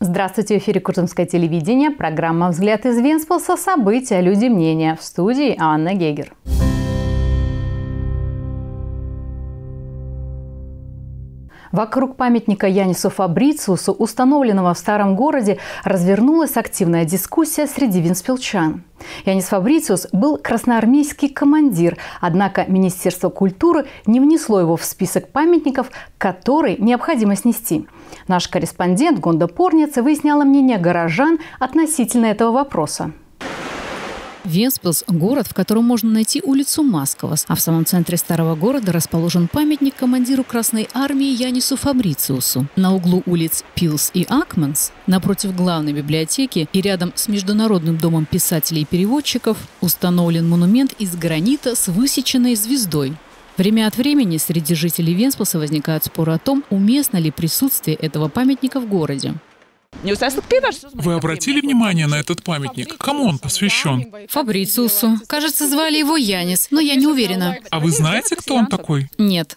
Здравствуйте, в эфире Курзамское телевидение. Программа «Взгляд из Венспилса. События, люди, мнения». В студии Анна Гегер. Вокруг памятника Янису Фабрициусу, установленного в Старом городе, развернулась активная дискуссия среди венспилчан. Янис Фабрициус был красноармейский командир, однако Министерство культуры не внесло его в список памятников, который необходимо снести. Наш корреспондент Гонда Порнец выясняла мнение горожан относительно этого вопроса. Венспилс – город, в котором можно найти улицу Масковас, а в самом центре старого города расположен памятник командиру Красной армии Янису Фабрициусу. На углу улиц Пилс и Акманс, напротив главной библиотеки и рядом с Международным домом писателей и переводчиков, установлен монумент из гранита с высеченной звездой. Время от времени среди жителей Венспилса возникают споры о том, уместно ли присутствие этого памятника в городе. Вы обратили внимание на этот памятник? Кому он посвящен? Фабрициусу. Кажется, звали его Янис, но я не уверена. А вы знаете, кто он такой? Нет.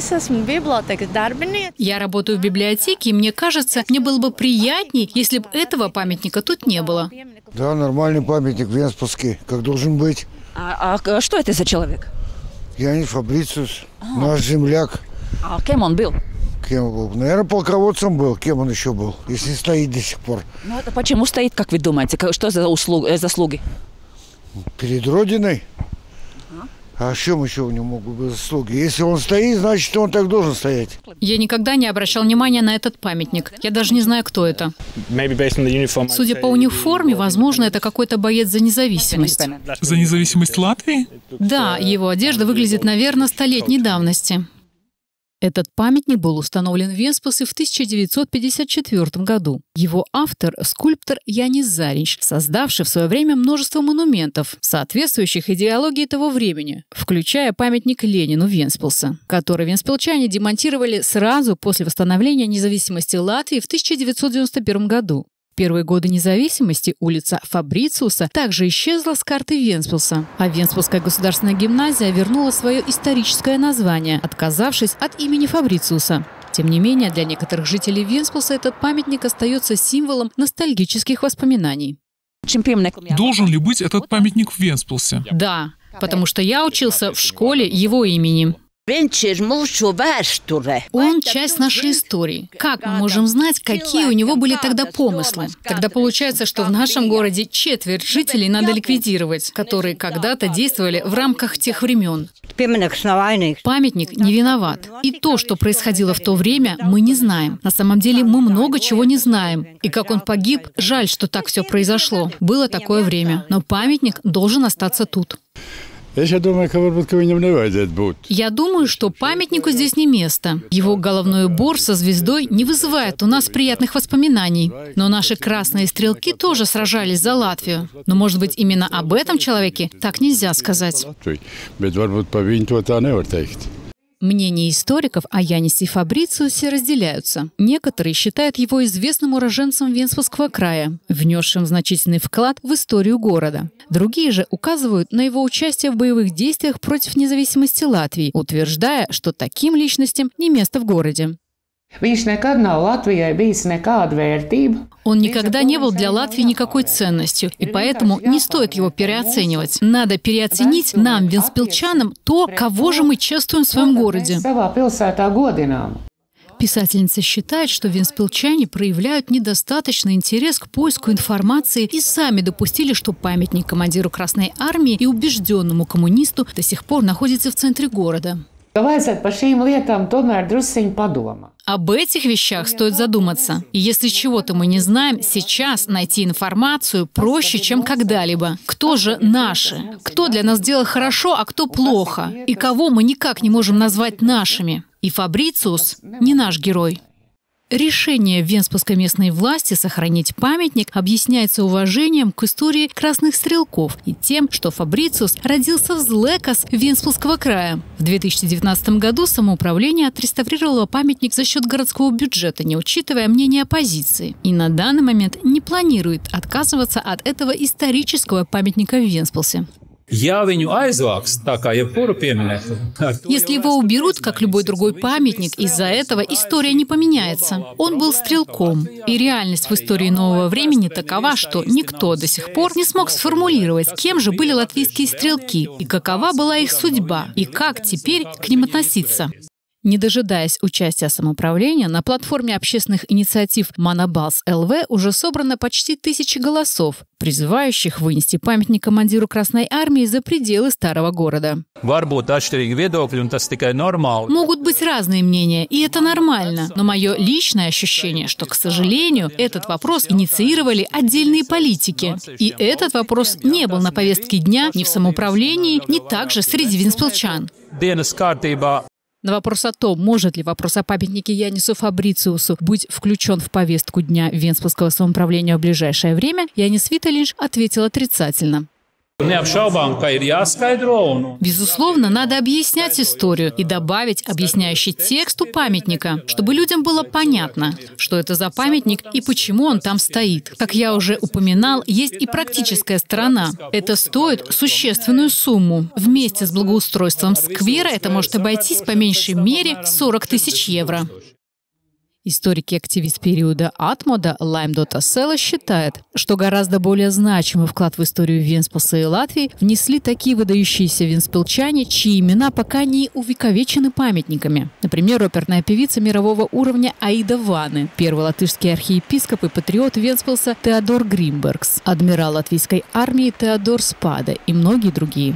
Я работаю в библиотеке, и мне кажется, мне было бы приятнее, если бы этого памятника тут не было. Да, нормальный памятник венспилский, как должен быть. А что это за человек? Янис Фабрициус, наш земляк. А кем он был? Кем он был? Наверное, полководцем был. Кем он еще был, если стоит до сих пор? Ну, это почему стоит, как вы думаете? Что за заслуги? Перед Родиной. А в чем еще у него могут быть заслуги? Если он стоит, значит, он так должен стоять. Я никогда не обращал внимания на этот памятник. Я даже не знаю, кто это. Судя по униформе, возможно, это какой-то боец за независимость. За независимость Латвии? Да, его одежда выглядит, наверное, столетней давности. Этот памятник был установлен в Венспилсе в 1954 году. Его автор – скульптор Янис Заринч, создавший в свое время множество монументов, соответствующих идеологии того времени, включая памятник Ленину Венспилса, который венспилчане демонтировали сразу после восстановления независимости Латвии в 1991 году. В первые годы независимости улица Фабрициуса также исчезла с карты Венспилса, а Венспилская государственная гимназия вернула свое историческое название, отказавшись от имени Фабрициуса. Тем не менее, для некоторых жителей Венспилса этот памятник остается символом ностальгических воспоминаний. Должен ли быть этот памятник в Венспилсе? Да, потому что я учился в школе его имени. Он часть нашей истории. Как мы можем знать, какие у него были тогда помыслы? Тогда получается, что в нашем городе четверть жителей надо ликвидировать, которые когда-то действовали в рамках тех времен. Памятник не виноват. И то, что происходило в то время, мы не знаем. На самом деле мы много чего не знаем. И как он погиб, жаль, что так все произошло. Было такое время. Но памятник должен остаться тут. Я думаю, что памятнику здесь не место. Его головной убор со звездой не вызывает у нас приятных воспоминаний. Но наши красные стрелки тоже сражались за Латвию. Но, может быть, именно об этом человеке так нельзя сказать. Мнения историков о Янисе Фабрициусе разделяются. Некоторые считают его известным уроженцем Венспилского края, внесшим значительный вклад в историю города. Другие же указывают на его участие в боевых действиях против независимости Латвии, утверждая, что таким личностям не место в городе. Он никогда не был для Латвии никакой ценностью, и поэтому не стоит его переоценивать. Надо переоценить нам, венспилчанам, то, кого же мы чествуем в своем городе. Писательница считает, что венспилчане проявляют недостаточный интерес к поиску информации и сами допустили, что памятник командиру Красной армии и убежденному коммунисту до сих пор находится в центре города. Об этих вещах стоит задуматься. И если чего-то мы не знаем, сейчас найти информацию проще, чем когда-либо. Кто же наши? Кто для нас делал хорошо, а кто плохо? И кого мы никак не можем назвать нашими? И Фабрициус не наш герой. Решение венспилской местной власти сохранить памятник объясняется уважением к истории красных стрелков и тем, что Фабрициус родился в Злекас Венспилского края. В 2019 году самоуправление отреставрировало памятник за счет городского бюджета, не учитывая мнение оппозиции. И на данный момент не планирует отказываться от этого исторического памятника в Венспилсе. Если его уберут, как любой другой памятник, из-за этого история не поменяется. Он был стрелком. И реальность в истории нового времени такова, что никто до сих пор не смог сформулировать, кем же были латвийские стрелки, и какова была их судьба, и как теперь к ним относиться. Не дожидаясь участия самоуправления, на платформе общественных инициатив «Манабалс ЛВ» уже собрано почти 1000 голосов, призывающих вынести памятник командиру Красной Армии за пределы старого города. Могут быть разные мнения, и это нормально. Но мое личное ощущение, что, к сожалению, этот вопрос инициировали отдельные политики. И этот вопрос не был на повестке дня ни в самоуправлении, ни также среди венспилчан. На вопрос о том, может ли вопрос о памятнике Янису Фабрициусу быть включен в повестку дня Венспилского самоуправления в ближайшее время, Янис Виталинш ответил отрицательно. Безусловно, надо объяснять историю и добавить объясняющий текст у памятника, чтобы людям было понятно, что это за памятник и почему он там стоит. Как я уже упоминал, есть и практическая сторона. Это стоит существенную сумму. Вместе с благоустройством сквера это может обойтись по меньшей мере 40 000 евро. Историк и активист периода Атмода Лаймдота Села считает, что гораздо более значимый вклад в историю Венспилса и Латвии внесли такие выдающиеся венспилчане, чьи имена пока не увековечены памятниками. Например, оперная певица мирового уровня Аида Ваны, первый латышский архиепископ и патриот Венспилса Теодор Гримбергс, адмирал латвийской армии Теодор Спада и многие другие.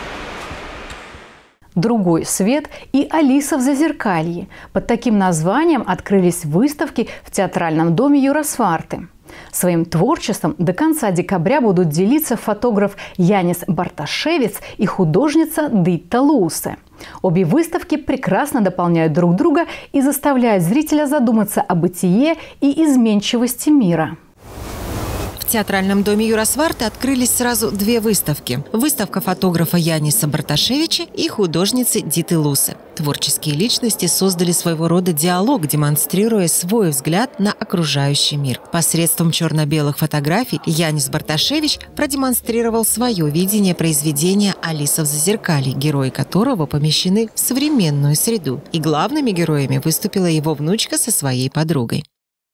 «Другой свет» и «Алиса в Зазеркалье». Под таким названием открылись выставки в театральном доме Юрасварты. Своим творчеством до конца декабря будут делиться фотограф Янис Барташевец и художница Дита Лусе. Обе выставки прекрасно дополняют друг друга и заставляют зрителя задуматься о бытие и изменчивости мира. В театральном доме Юрасварты открылись сразу две выставки. Выставка фотографа Яниса Барташевича и художницы Диты Лусе. Творческие личности создали своего рода диалог, демонстрируя свой взгляд на окружающий мир. Посредством черно-белых фотографий Янис Барташевич продемонстрировал свое видение произведения «Алиса в Зазеркалье», герои которого помещены в современную среду. И главными героями выступила его внучка со своей подругой.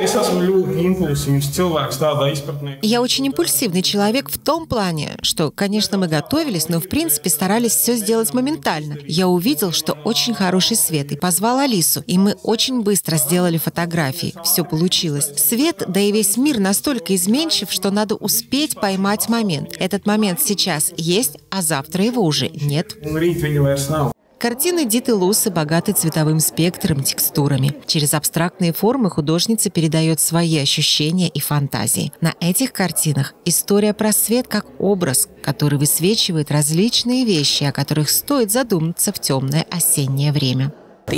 Я очень импульсивный человек в том плане, что, конечно, мы готовились, но в принципе старались все сделать моментально. Я увидел, что очень хороший свет, и позвал Алису, и мы очень быстро сделали фотографии. Все получилось. Свет, да и весь мир настолько изменчив, что надо успеть поймать момент. Этот момент сейчас есть, а завтра его уже нет. Картины Диты Лусы богаты цветовым спектром, текстурами. Через абстрактные формы художница передает свои ощущения и фантазии. На этих картинах история про свет как образ, который высвечивает различные вещи, о которых стоит задуматься в темное осеннее время.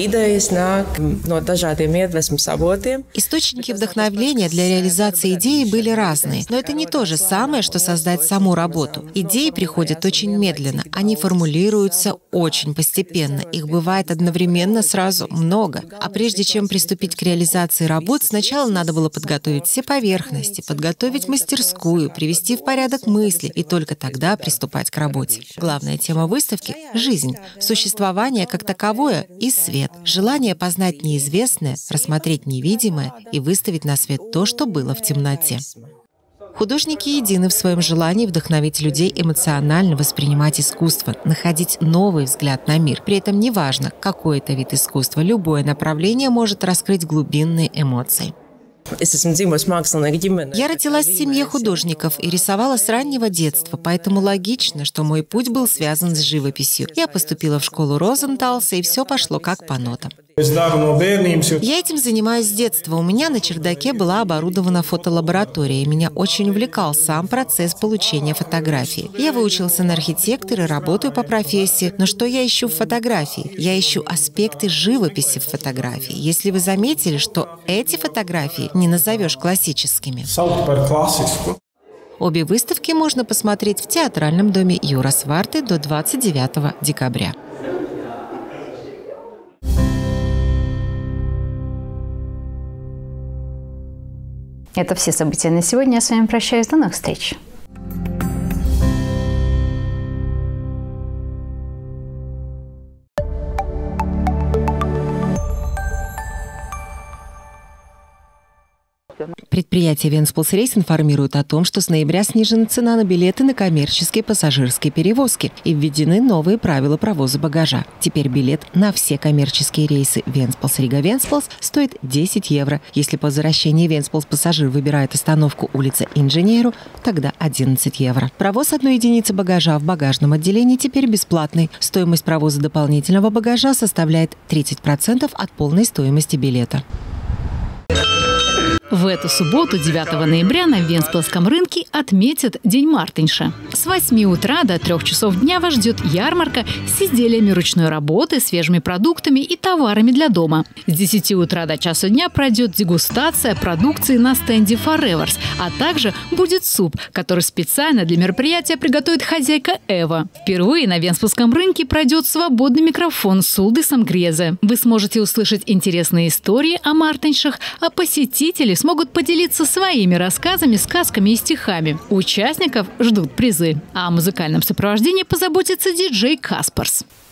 Источники вдохновения для реализации идеи были разные, но это не то же самое, что создать саму работу. Идеи приходят очень медленно, они формулируются очень постепенно, их бывает одновременно сразу много. А прежде чем приступить к реализации работ, сначала надо было подготовить все поверхности, подготовить мастерскую, привести в порядок мысли и только тогда приступать к работе. Главная тема выставки — жизнь, существование как таковое и свет. Желание познать неизвестное, рассмотреть невидимое и выставить на свет то, что было в темноте. Художники едины в своем желании вдохновить людей эмоционально воспринимать искусство, находить новый взгляд на мир. При этом неважно, какой это вид искусства, любое направление может раскрыть глубинные эмоции. Я родилась в семье художников и рисовала с раннего детства, поэтому логично, что мой путь был связан с живописью. Я поступила в школу Розенталса, и все пошло как по нотам. Я этим занимаюсь с детства. У меня на чердаке была оборудована фотолаборатория, и меня очень увлекал сам процесс получения фотографии. Я выучился на архитектора, работаю по профессии, но что я ищу в фотографии? Я ищу аспекты живописи в фотографии. Если вы заметили, что эти фотографии не назовешь классическими. Обе выставки можно посмотреть в театральном доме Юрасварты до 29 декабря. Это все события на сегодня. Я с вами прощаюсь. До новых встреч. Предприятие Венспилс Рейс информирует о том, что с ноября снижена цена на билеты на коммерческие пассажирские перевозки и введены новые правила провоза багажа. Теперь билет на все коммерческие рейсы Венспилс-Рига-Венспилс стоит 10 евро. Если по возвращении Венспилс пассажир выбирает остановку улица Инженеру, тогда 11 евро. Провоз одной единицы багажа в багажном отделении теперь бесплатный. Стоимость провоза дополнительного багажа составляет 30% от полной стоимости билета. В эту субботу, 9 ноября, на Венспилсском рынке отметят День Мартинша. С 8 утра до 3 часов дня вас ждет ярмарка с изделиями ручной работы, свежими продуктами и товарами для дома. С 10 утра до часа дня пройдет дегустация продукции на стенде Forevers, а также будет суп, который специально для мероприятия приготовит хозяйка Эва. Впервые на Венспилсском рынке пройдет свободный микрофон с Улдисом Грезе. Вы сможете услышать интересные истории о мартиншах, а посетители смогут поделиться своими рассказами, сказками и стихами. Участников ждут призы. А о музыкальном сопровождении позаботится диджей Каспарс.